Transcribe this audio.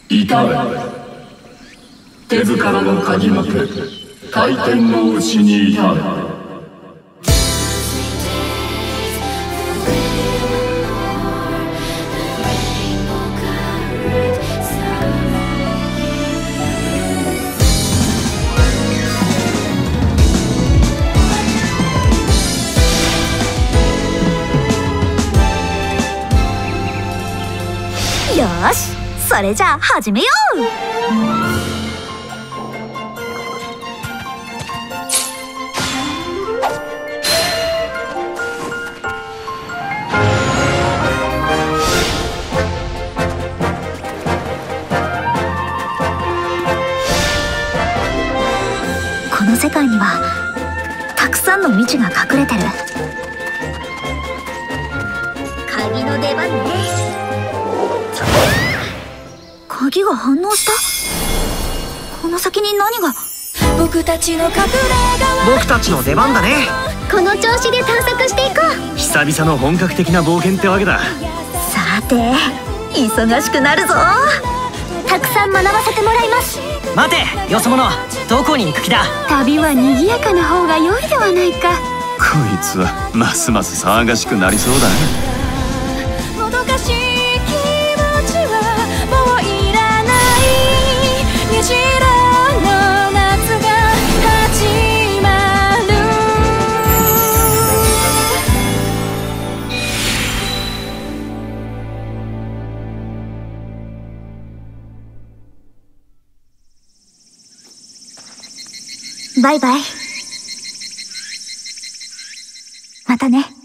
至れ。手塚の鍵もて回転の牛に至る。 よーし、それじゃあ始めよう。この世界にはたくさんの未知が隠れてる。鍵の出番ね。鍵が反応した。この先に何が。 僕たちの出番だね。 この調子で探索していこう。 久々の本格的な冒険ってわけだ。 さて忙しくなるぞ。たくさん学ばせてもらいます。 待て、よそ者。どこに行く気だ。 旅は賑やかな方が良いではないか。 こいつはますます騒がしくなりそうだ。 もどかしい気持ちはもういらない。虹色の夏が始まる。 バイバイ。またね。